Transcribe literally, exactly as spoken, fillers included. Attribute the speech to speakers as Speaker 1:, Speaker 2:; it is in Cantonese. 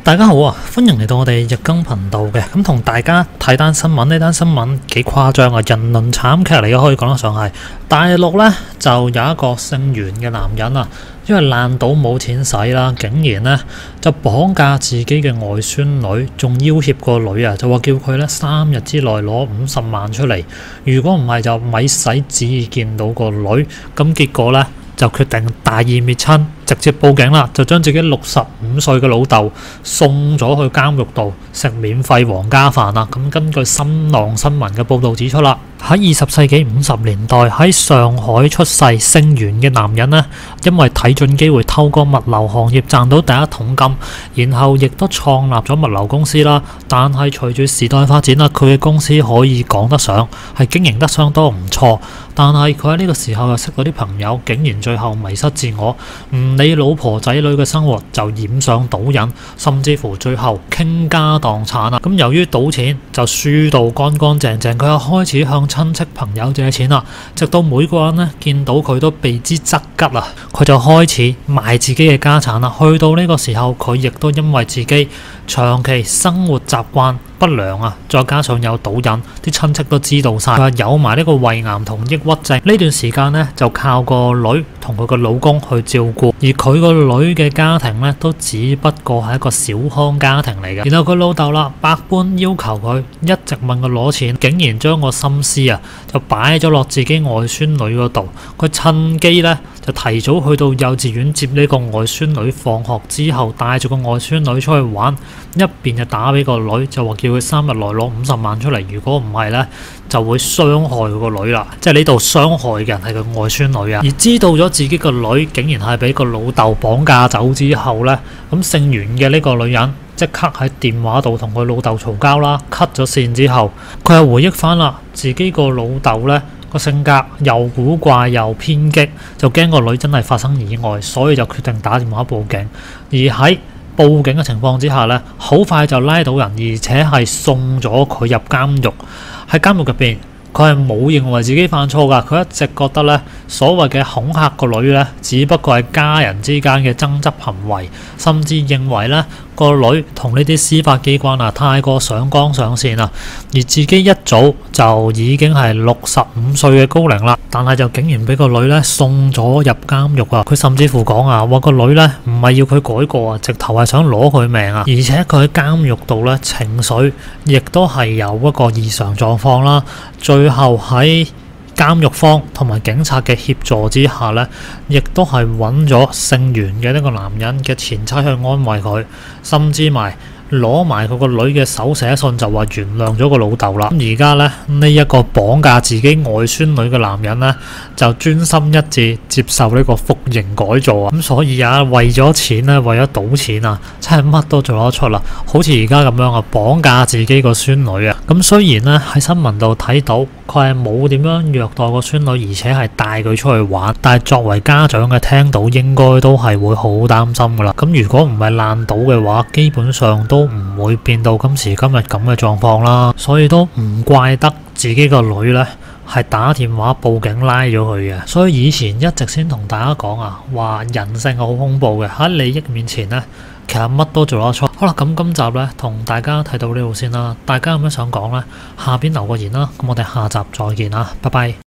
Speaker 1: 大家好啊，歡迎嚟到我哋日更頻道嘅，咁同大家睇單新聞。呢單新聞幾誇張啊，人倫慘劇嚟嘅，可以講得上係。大陸呢就有一個姓袁嘅男人啊，因為爛賭冇錢使啦，竟然呢就綁架自己嘅外孫女，仲要挾個女啊，就話叫佢呢三日之內攞五十萬出嚟，如果唔係就咪使旨意見到個女。咁結果呢就決定大義滅親，直接報警啦，就將自己六十五歲嘅老豆送咗去監獄度食免費皇家飯啦。咁根據新浪新聞嘅報導指出啦，喺二十世紀五十年代喺上海出世姓袁嘅男人呢，因為睇準機會透過物流行業賺到第一桶金，然後亦都創立咗物流公司啦。但係隨住時代發展啦，佢嘅公司可以講得上係經營得相當唔錯，但係佢喺呢個時候又識到啲朋友，竟然最後迷失自我，唔理老婆仔女嘅生活，就染上賭癮，甚至乎最後傾家蕩產啦。咁由於賭錢就輸到乾乾淨淨，佢又開始向親戚朋友借錢啦，直到每個人呢見到佢都避之則吉啊，佢就開始賣自己嘅家產啦。去到呢個時候，佢亦都因為自己長期生活習慣不良啊，再加上有賭癮，啲親戚都知道晒，佢有埋呢個胃癌同抑鬱症。呢段時間呢，就靠個女同佢個老公去照顧，而佢個女嘅家庭呢，都只不過係一個小康家庭嚟嘅。然後佢老豆啦，百般要求佢，一直問佢攞錢，竟然將個心思啊就擺咗落自己外孫女嗰度。佢趁機呢，就提早去到幼稚園接呢個外孫女放學之後，帶住個外孫女出去玩，一邊就打俾個女，就話叫佢三日內攞五十萬出嚟，如果唔係呢，就會傷害佢個女啦。即係呢度傷害嘅人係佢外孫女啊。而知道咗自己個女竟然係俾個老豆綁架走之後呢，咁姓袁嘅呢個女人即刻喺電話度同佢老豆嘈交啦，cut 咗線之後，佢又回憶翻啦，自己個老豆呢個性格又古怪又偏激，就驚個女真係發生意外，所以就決定打電話報警。而喺報警嘅情況之下呢，好快就拉到人，而且係送咗佢入監獄。喺監獄入邊，佢係冇認為自己犯錯㗎，佢一直覺得呢所謂嘅恐嚇個女呢，只不過係家人之間嘅爭執行為，甚至認為呢個女同呢啲司法機關啊太過上綱上線啦，而自己一早就已經係六十五歲嘅高齡啦，但係就竟然俾個女呢送咗入監獄啊！佢甚至乎講啊，話個女呢唔係要佢改過啊，直頭係想攞佢命啊！而且佢喺監獄度呢，情緒亦都係有一個異常狀況啦，最後喺監獄方同埋警察嘅協助之下呢，亦都係揾咗姓袁嘅呢個男人嘅前妻去安慰佢，甚至埋攞埋佢個女嘅手寫信，就話原諒咗個老豆啦。咁而家呢，呢一個綁架自己外孫女嘅男人呢，就專心一致接受呢個服刑改造啊。咁所以啊，為咗錢呢，為咗賭錢啊，真係乜都做得出啦。好似而家咁樣啊，綁架自己個孫女啊。咁雖然呢，喺新聞度睇到佢係冇點樣虐待個孫女，而且係帶佢出去玩，但係作為家長嘅聽到應該都係會好擔心噶啦。咁如果唔係爛賭嘅話，基本上都都唔會變到今時今日咁嘅狀況啦，所以都唔怪得自己個女呢係打電話報警拉咗佢嘅。所以以前一直先同大家講啊，話人性係好恐怖嘅，喺利益面前呢，其實乜都做得出。好啦，咁今集呢，同大家睇到呢度先啦，大家有咩想講呢？下邊留個言啦，咁我哋下集再見啦，拜拜。